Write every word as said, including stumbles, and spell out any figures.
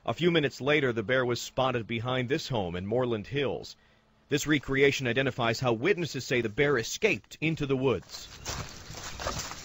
A few minutes later, the bear was spotted behind this home in Moreland Hills. This recreation identifies how witnesses say the bear escaped into the woods.